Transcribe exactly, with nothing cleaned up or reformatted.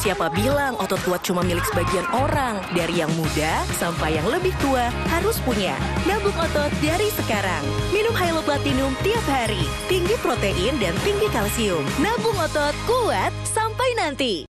Siapa bilang otot kuat cuma milik sebagian orang? Dari yang muda sampai yang lebih tua harus punya. Nabung otot dari sekarang. Minum Hylo Platinum tiap hari. Tinggi protein dan tinggi kalsium. Nabung otot kuat sampai nanti.